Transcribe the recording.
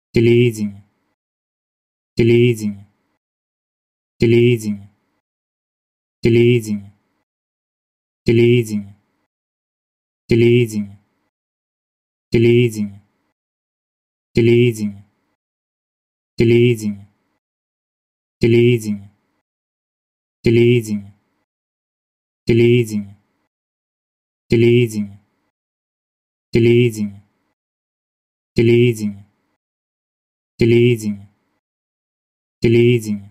телевидение, телевидение, телевидение, телевидение, телевидение, телевидение, телевидение, телевидение, телевидение, телевидение, телевидение, телевидение, телевидение, телевидение, телевидение, телевидение, телевидение,